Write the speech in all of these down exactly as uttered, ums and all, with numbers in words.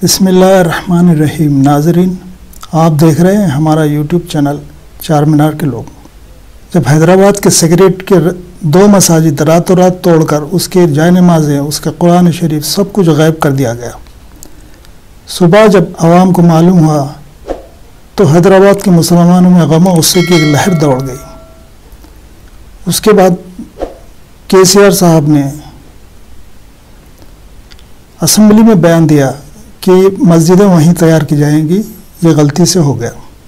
बिस्मिल्लाहिर्रहमानिर्रहीम। नाज़रीन, आप देख रहे हैं हमारा यूट्यूब चैनल चार मीनार के लोग। जब हैदराबाद के सेक्रेटरीट के दो मसाजिद रातों रात तोड़कर उसके जाय नमाज़ें, उसका कुरान शरीफ सब कुछ गायब कर दिया गया, सुबह जब आवाम को मालूम हुआ तो हैदराबाद के मुसलमानों में गम और गुस्से की एक लहर दौड़ गई। उसके बाद के सी आर साहब ने असम्बली में बयान दिया कि मस्जिदें वहीं तैयार की जाएंगी, ये गलती से हो गया।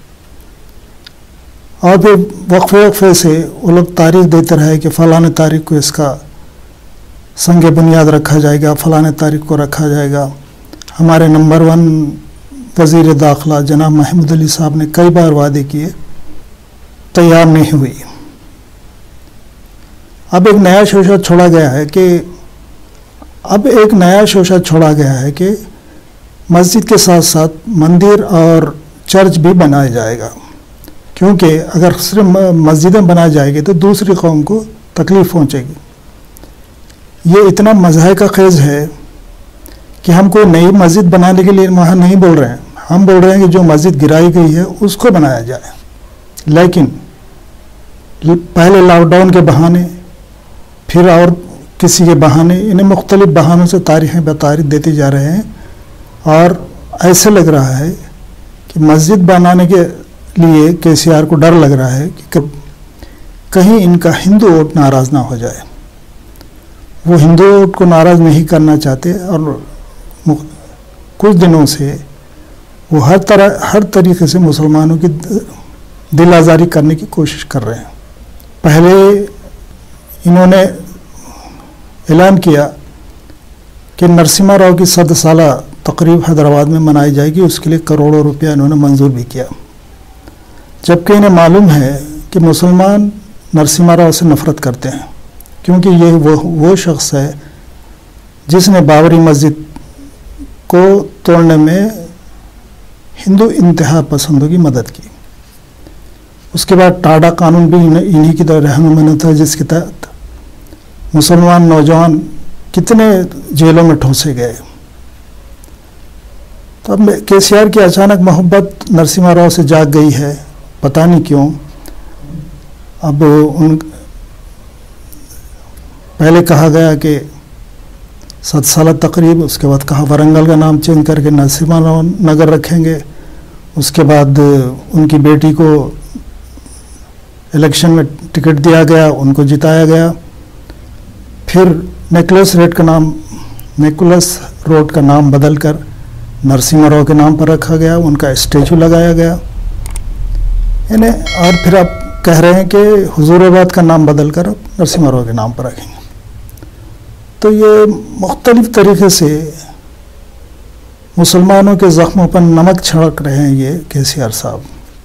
और फिर वक्फे वक्फे से वो लोग तारीख देते रहे कि फ़लाने तारीख को इसका संग बुनियाद रखा जाएगा, फ़लाने तारीख को रखा जाएगा। हमारे नंबर वन वज़ीर दाखिला जनाब महमूद अली साहब ने कई बार वादे किए, तैयार नहीं हुई। अब एक नया शोशा छोड़ा गया है कि अब एक नया शोशा छोड़ा गया है कि मस्जिद के साथ साथ मंदिर और चर्च भी बनाया जाएगा, क्योंकि अगर सिर्फ मस्जिदें बनाई जाएगी तो दूसरी कौम को तकलीफ़ पहुंचेगी। ये इतना मज़ाहिर का खेज़ है कि हम कोई नई मस्जिद बनाने के लिए वहाँ नहीं बोल रहे हैं, हम बोल रहे हैं कि जो मस्जिद गिराई गई है उसको बनाया जाए। लेकिन पहले लॉकडाउन के बहाने, फिर और किसी के बहाने, इन्हें मुख्तलिफ बहानों से तारीखें बतारीख देते जा रहे हैं। और ऐसे लग रहा है कि मस्जिद बनाने के लिए के सी आर को डर लग रहा है कि कहीं इनका हिंदू वोट नाराज़ ना हो जाए। वो हिंदू वोट को नाराज़ नहीं करना चाहते और कुछ दिनों से वो हर तरह हर तरीके से मुसलमानों की दिल आज़ारी करने की कोशिश कर रहे हैं। पहले इन्होंने ऐलान किया कि नरसिम्हा राव की सद साला तकरीब हैदराबाद में मनाई जाएगी, उसके लिए करोड़ों रुपया इन्होंने मंजूर भी किया, जबकि इन्हें मालूम है कि मुसलमान नरसिम्हा राव से नफ़रत करते हैं, क्योंकि ये वो वो शख्स है जिसने बाबरी मस्जिद को तोड़ने में हिंदू इंतहा पसंदों की मदद की। उसके बाद टाडा कानून भी इन्हीं की तरह रहनुमाई था, जिसके तहत मुसलमान नौजवान कितने जेलों में ठूंसे गए। तो अब के सी आर की अचानक मोहब्बत नरसिम्हा राव से जाग गई है, पता नहीं क्यों। अब उन पहले कहा गया कि सत साल तकरीब, उसके बाद कहा वरंगल का नाम चेंज करके नरसिम्हा राव नगर रखेंगे। उसके बाद उनकी बेटी को इलेक्शन में टिकट दिया गया, उनको जिताया गया। फिर नेकलेस रोड का नाम नेकलेस रोड का नाम बदलकर नरसिम्हा राव के नाम पर रखा गया, उनका स्टैचू लगाया गया इन्हें। और फिर आप कह रहे हैं कि हुजूराबाद का नाम बदलकर अब नरसिम्हा राव के नाम पर रखेंगे। तो ये मुख्तलिफ तरीके से मुसलमानों के ज़ख्मों पर नमक छिड़क रहे हैं ये के सी आर साहब।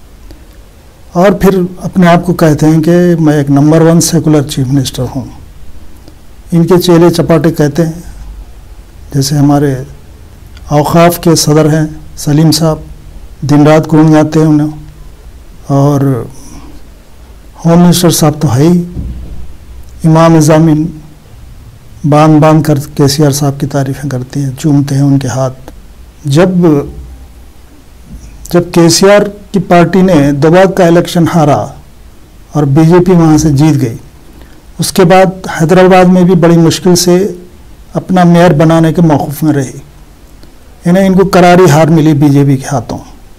और फिर अपने आप को कहते हैं कि मैं एक number one secular chief minister हूँ। इनके चेले चपाटे कहते हैं, जैसे हमारे औकाफ के सदर हैं सलीम साहब, दिन रात गुण गाते हैं उन्हें। और होम मिनिस्टर साहब तो है ही, इमाम ज़ामिन बांध बांध कर के सी आर साहब की तारीफ़ें करती हैं, चूमते हैं उनके हाथ। जब जब के सी आर की पार्टी ने दोबारा का इलेक्शन हारा और बी जे पी वहाँ से जीत गई, उसके बाद हैदराबाद में भी बड़ी मुश्किल से अपना मेयर बनाने के मौक़िफ़ में रही। इन्हें इनको करारी हार मिली बी जे पी के हाथों।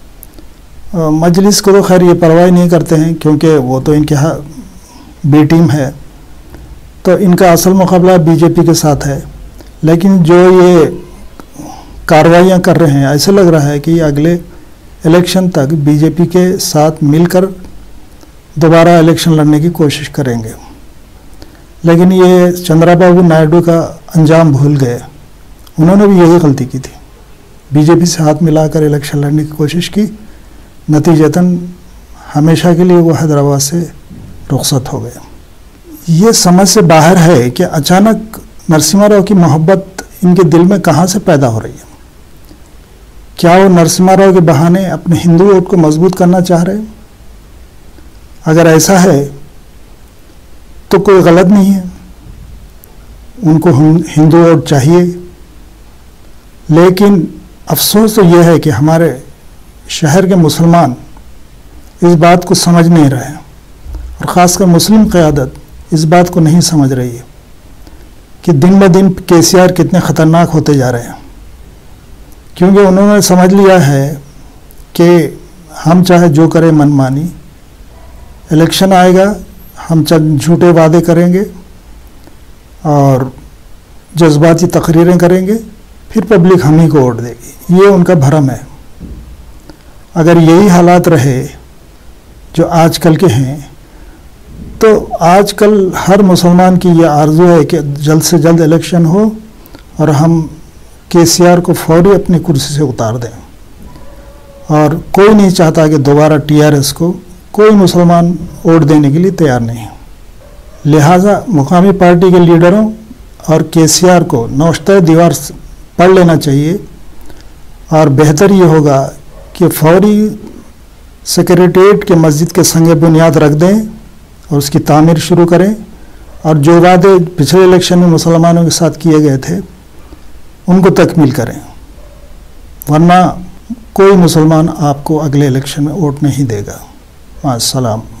मजलिस को तो खैर ये परवाह नहीं करते हैं, क्योंकि वो तो इनके बी टीम है, तो इनका असल मुकाबला बी जे पी के साथ है। लेकिन जो ये कार्रवाइयाँ कर रहे हैं, ऐसे लग रहा है कि अगले इलेक्शन तक बी जे पी के साथ मिलकर दोबारा इलेक्शन लड़ने की कोशिश करेंगे। लेकिन ये चंद्रबाबू नायडू का अंजाम भूल गए। उन्होंने भी यही गलती की थी, बीजेपी से हाथ मिलाकर इलेक्शन लड़ने की कोशिश की, नतीजतन हमेशा के लिए वो हैदराबाद से रुखसत हो गए। ये समझ से बाहर है कि अचानक नरसिम्हा राव की मोहब्बत इनके दिल में कहाँ से पैदा हो रही है। क्या वो नरसिम्हा राव के बहाने अपने हिंदू वोट को मजबूत करना चाह रहे हैं? अगर ऐसा है तो कोई गलत नहीं है, उनको हिंदू वोट चाहिए, लेकिन अफसोस तो यह है कि हमारे शहर के मुसलमान इस बात को समझ नहीं रहे हैं, और ख़ासकर मुस्लिम क़यादत इस बात को नहीं समझ रही है कि दिन ब दिन के सी आर कितने ख़तरनाक होते जा रहे हैं। क्योंकि उन्होंने समझ लिया है कि हम चाहे जो करें मनमानी, इलेक्शन आएगा हम चंद झूठे वादे करेंगे और जज्बाती तकरीरें करेंगे, फिर पब्लिक हम ही को वोट देगी। ये उनका भ्रम है। अगर यही हालात रहे जो आजकल के हैं, तो आजकल हर मुसलमान की ये आरज़ू है कि जल्द से जल्द इलेक्शन हो और हम के सी आर को फौरी अपनी कुर्सी से उतार दें। और कोई नहीं चाहता कि दोबारा टी आर एस को कोई मुसलमान वोट देने के लिए तैयार नहीं है। लिहाजा मुकामी पार्टी के लीडरों और के सी आर को नौश्ता दीवार पढ़ लेना चाहिए, और बेहतर ये होगा कि फौरी सेक्रेटेरिएट के मस्जिद के संग बुनियाद रख दें और उसकी तामीर शुरू करें, और जो वादे पिछले इलेक्शन में मुसलमानों के साथ किए गए थे उनको तकमील करें, वरना कोई मुसलमान आपको अगले इलेक्शन में वोट नहीं देगा। अस्सलाम।